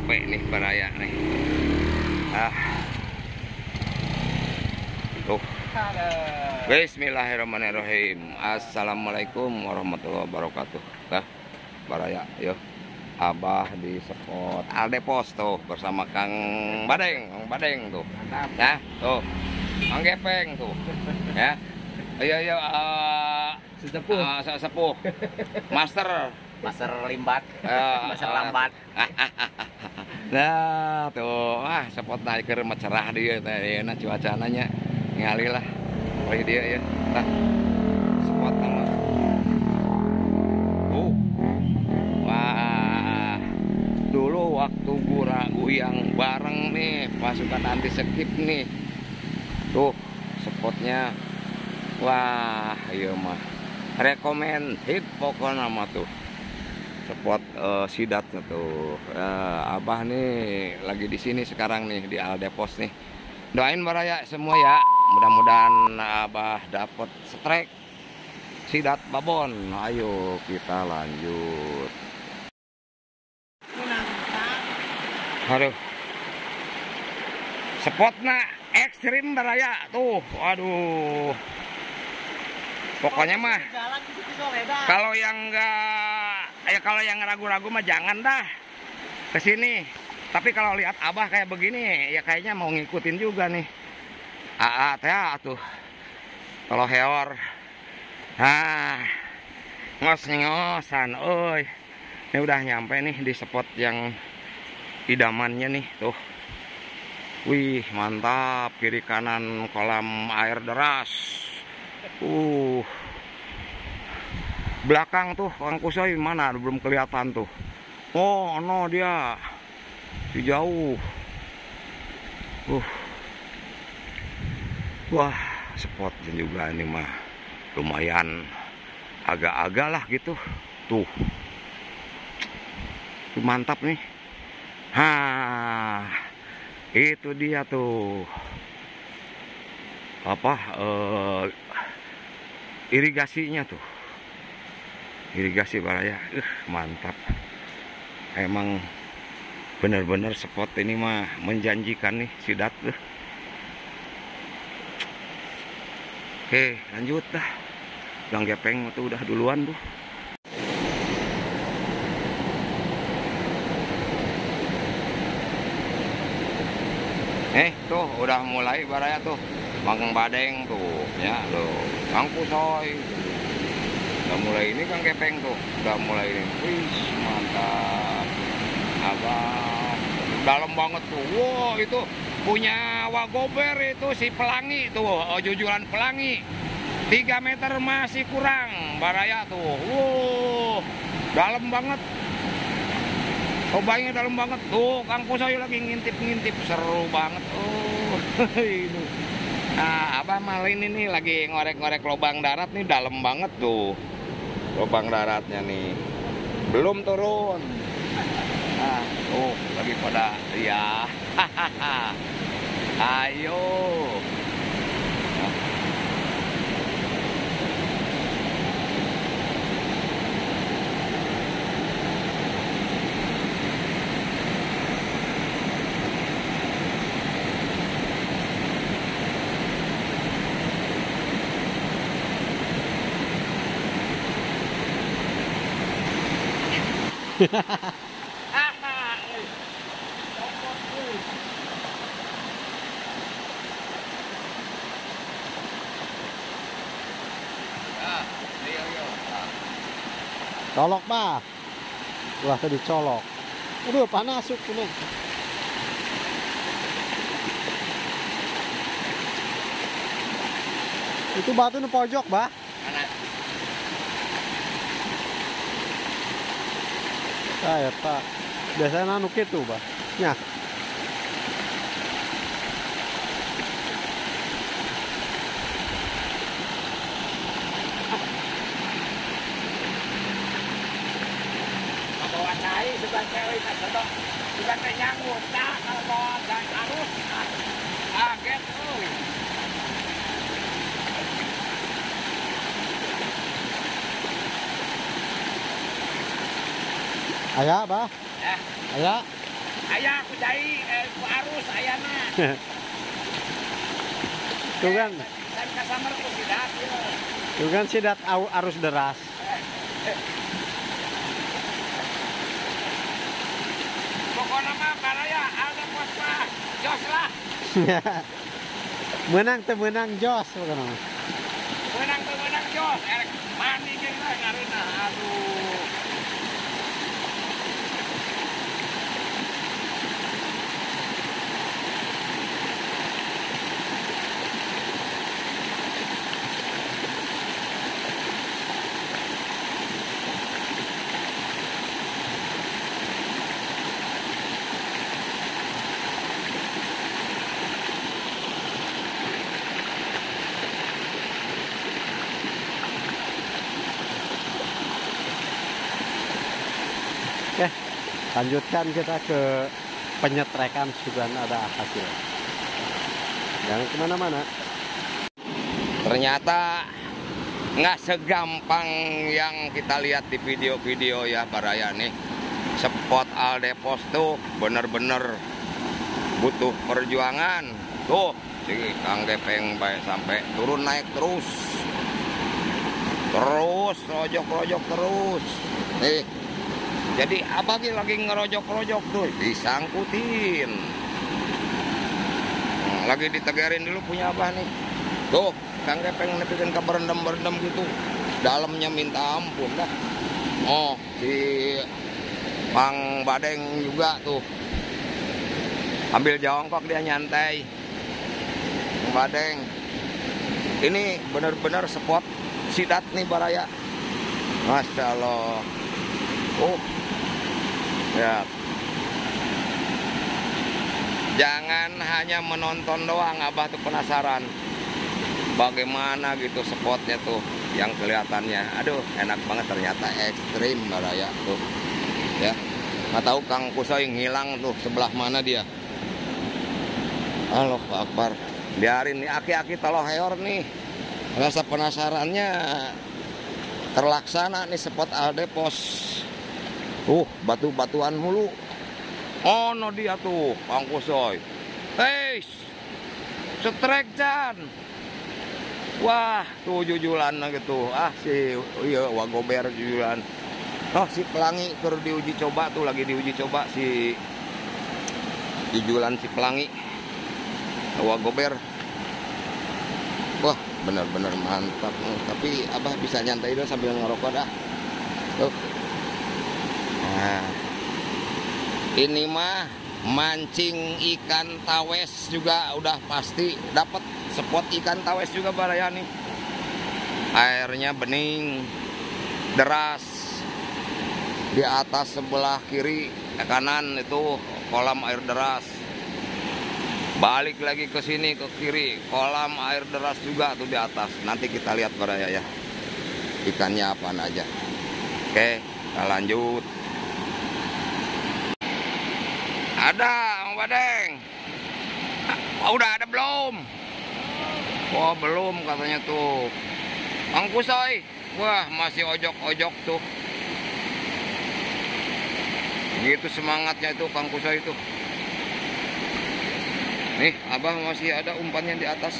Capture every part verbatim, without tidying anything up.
capek nih baraya nih. Ah. Tuh. Bismillahirrahmanirrahim. Assalamualaikum warahmatullahi wabarakatuh. Nah, baraya, yuk. Abah di spot Aldepos tuh bersama Kang Badeng, Kang Badeng tuh. Nah, tuh. Kang Gepeng tuh. Ya. Ayo ayo uh, sesepuh. Uh, sesepuh. Master Master limbat. Uh, Master lambat. Nah, tuh. Ah, spot naik ke cerah dia teh. Nah, cuacanya ngali lah. Oh, dia ya. Nah. Spot nama. Oh. Wah. Dulu waktu gua yang bareng nih pasukan anti skip nih. Tuh, spotnya. Wah, iya mah recommended pokoknya mah tuh spot uh, sidat tuh. Uh, Abah nih lagi di sini sekarang nih di Aldepos nih. Doain baraya semua ya. Mudah-mudahan Abah dapat strike sidat babon. Ayo kita lanjut. Aduh. Spotnya ekstrim baraya tuh. Waduh. Pokoknya mah kalau yang enggak ya kalau yang ragu-ragu mah jangan dah ke sini. Tapi kalau lihat Abah kayak begini ya kayaknya mau ngikutin juga nih. Aa teh tuh. Kalau heor. Nah, ngos-ngosan euy. Ini udah nyampe nih di spot yang idamannya nih tuh. Wih, mantap, kiri kanan kolam air deras. Uh, belakang tuh Kang Kusoy mana? Belum kelihatan tuh. Oh, no dia di jauh. Uh, wah, spot juga ini mah lumayan agak-agak lah gitu. Tuh, tuh mantap nih. Hah, itu dia tuh. Apa? Uh, irigasinya tuh, irigasi baraya, uh, mantap. Emang bener-bener spot ini mah menjanjikan nih sidat tuh. Oke, lanjut dah. Kang Gepeng tuh udah duluan tuh. Eh, tuh udah mulai baraya tuh. Kang Badeng tuh, ya loh. Kang Kusoy udah mulai ini, Kang Gepeng tuh udah mulai ini. Wih, mantap. Abah dalam banget tuh. Wow, itu punya Wagober itu si Pelangi tuh, oh, jujuran Pelangi tiga meter masih kurang baraya tuh. Wow, dalam banget. Cobainnya dalam banget tuh. Kang Kusoy lagi ngintip-ngintip, seru banget. Oh, itu. Nah, Abah malin ini lagi ngorek-ngorek lubang darat nih, dalam banget tuh lubang daratnya nih, belum turun. Nah, tuh lagi pada ya. Ayo. Colok bah. Wah, tadi colok. Aduh, panas tuh. Itu batu di pojok, bah. Mana? Saya tak. Biasanya anu kitu, bah. Nya. Bawa cai sebagai cewek tak sedok. Sebagai nyangkut tak kalau dan arus. Kaget tuh. Aya, bah. Ya. Aya. Ayah aku jai, eh, ku arus ayana. Tuh kan, Dan kasamar ku sidat. tuh kan sidat au- arus deras. Pokoknya mah baraya ada pos mah, jos lah. Menang teu menang jos pokokna. Menang tuh menang jos, erek mandi jeung lah ngareuna. Aduh. Oke, lanjutkan kita ke penyetrekan sudah ada hasil. Jangan kemana-mana. Ternyata nggak segampang yang kita lihat di video-video ya baraya nih. Spot Aldepos tuh bener-bener butuh perjuangan. Tuh si Kang Gepeng baik sampai turun naik terus. Terus rojok-rojok terus. Nih. Jadi abah lagi ngerojok-rojok tuh disangkutin. Lagi ditegerin dulu punya abah nih. Tuh, Kang Gepeng nepikan ke berendam-berendam gitu. Dalamnya minta ampun dah. Oh, si Bang Badeng juga tuh. Ambil jongkok dia nyantai. Bang Badeng. Ini benar-benar spot sidat nih baraya. Masya Allah. Oh. Ya. Jangan hanya menonton doang, abah tuh penasaran bagaimana gitu spotnya tuh yang kelihatannya. Aduh, enak banget ternyata ekstrim baraya tuh. Ya. Nggak tahu Kang Kusoy ngilang tuh sebelah mana dia. Allahu Akbar. Biarin nih aki-aki taloheor nih. Rasa penasarannya terlaksana nih spot Aldepos. Uh, batu-batuan mulu. Oh, no dia tuh, Kang Kusoy. Hei, setrek Jan. Wah, tuh jujulan gitu. Ah, si iya Wagober jujulan. Oh, si Pelangi terus diuji coba tuh, lagi diuji coba si jujulan si Pelangi. Wagober. Wah, benar-benar mantap. Tapi abah bisa nyantai dong sambil ngerokok dah. Tuh. Nah, ini mah mancing ikan tawes juga udah pasti dapat spot ikan tawes juga baraya nih. Airnya bening, deras. Di atas sebelah kiri kanan itu kolam air deras. Balik lagi ke sini ke kiri, kolam air deras juga tuh di atas. Nanti kita lihat baraya ya. Ikannya apaan aja. Oke, kita lanjut. Ada, Bang Badeng. Oh, udah ada belum? Oh, belum katanya tuh. Kang Kusoy. Wah, masih ojok-ojok tuh. Gitu semangatnya itu Kang Kusoy itu. Nih, abah masih ada umpannya di atas.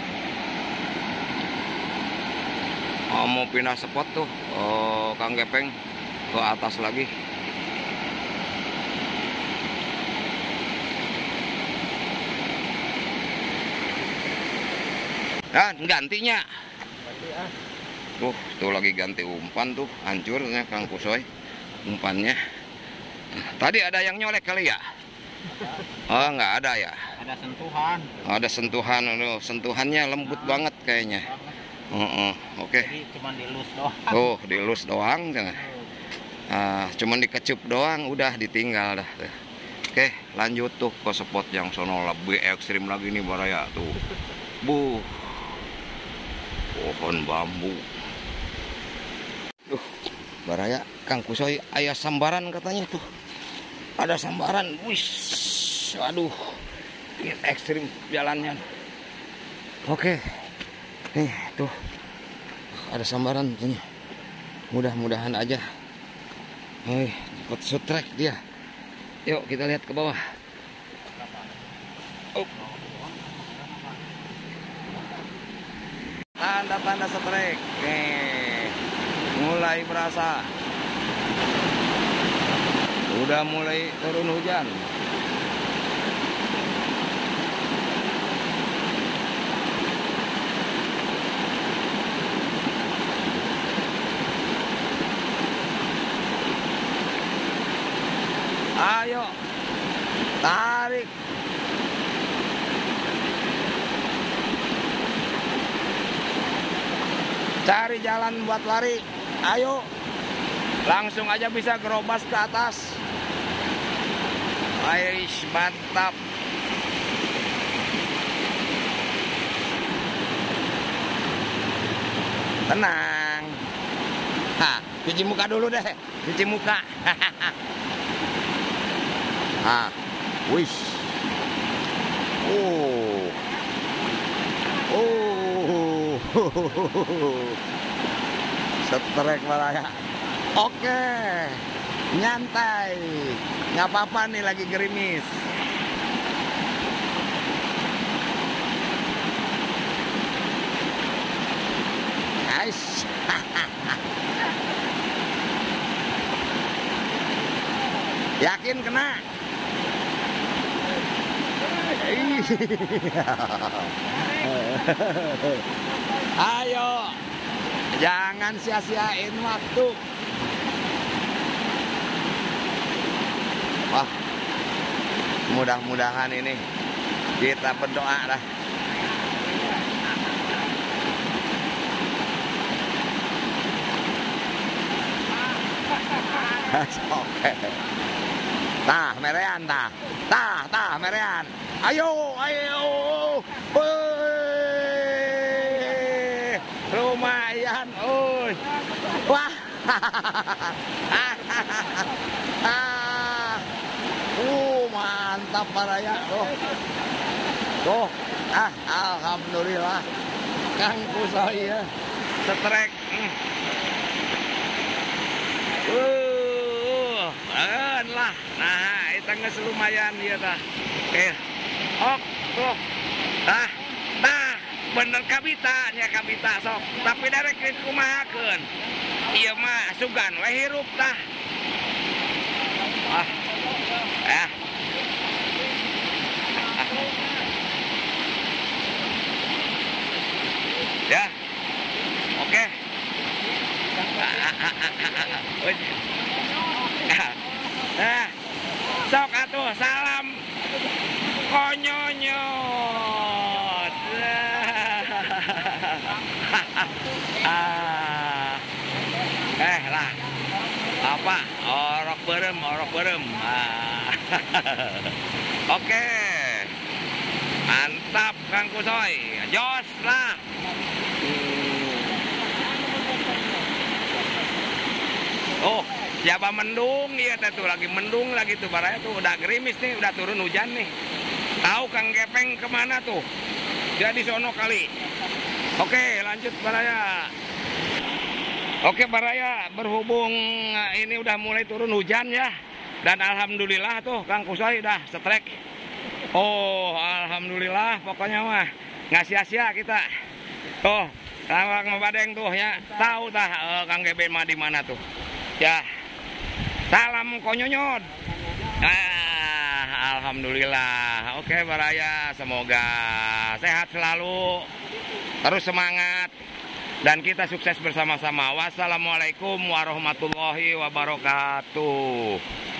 Oh, mau pindah spot tuh. Oh, Kang Gepeng ke atas lagi. Ah, gantinya. Tuh, tuh lagi ganti umpan tuh, hancurnya Kang Kusoy umpannya. Tadi ada yang nyolek kali ya? Oh, nggak ada ya? Ada sentuhan. Ada sentuhan, aduh, sentuhannya lembut banget kayaknya. Uh -uh, Oke. Okay. Jadi cuma dilus doang. Oh, dilus doang, jangan. Uh, cuman dikecup doang, udah ditinggal dah. Oke, okay, lanjut tuh ke spot yang sono lebih ekstrim lagi nih baraya tuh. Bu. Pohon bambu. Tuh, baraya Kang Kusoy ayah sambaran katanya tuh. Ada sambaran. Wih, aduh. Ini ekstrim jalannya. Oke. Nih, tuh. Ada sambaran katanya. Mudah-mudahan aja. Nih, dapat sutrek dia. Yuk kita lihat ke bawah. Oh. Tanda-tanda setrek. Nih, mulai berasa. Udah mulai turun hujan. Ayo, tarik. Cari jalan buat lari. Ayo, langsung aja bisa gerobas ke atas. Aish, mantap. Tenang. Hah, cuci muka dulu deh. Cuci muka. Ah, wish. Oh. Oh. Setrek Baraya. Oke. Nyantai. Nggak apa-apa nih lagi gerimis. Guys. Yakin kena? Ayo, jangan sia-siain waktu. Wah, mudah-mudahan ini kita berdoa lah. Oke. Tah, merean tah. Tah, tah, merean. Ayo, ayo. Woi. Lumayan, oi. Wah. Uh, mantap Baraya tuh. Tuh. Ah, alhamdulillah. Kang Kusoy ya. Setrek. Uh, lah. Nah, itu nggak lumayan ya tah. Eh, ok, tuh, tah, tah, bener kabita, nya kabita sok. Tapi dari kumahakeun, iya mah sugan, we hirup tah. Ah, eh, ya, oke. Nah, sok atuh salam konyonyot. Ah. Eh lah. Apa? Orok berem, orok berem. Ah. Oke. Mantap Kang Kusoy. Jos lah. Oh, siapa mendung ya tuh lagi mendung lagi tuh Baraya tuh udah gerimis nih, udah turun hujan nih. Tahu Kang Gepeng kemana tuh? Dia di sono kali. Oke, lanjut Baraya. Oke Baraya, berhubung ini udah mulai turun hujan ya, dan alhamdulillah tuh Kang Kusoy udah setrek. Oh, alhamdulillah pokoknya mah nggak sia-sia kita. Oh, Kang Badeng tuh ya, tahu tah uh, Kang Gepeng mah di mana tuh? Ya, salam konyonyot. Ah, alhamdulillah. Oke Baraya, semoga sehat selalu, terus semangat, dan kita sukses bersama-sama. Wassalamualaikum warahmatullahi wabarakatuh.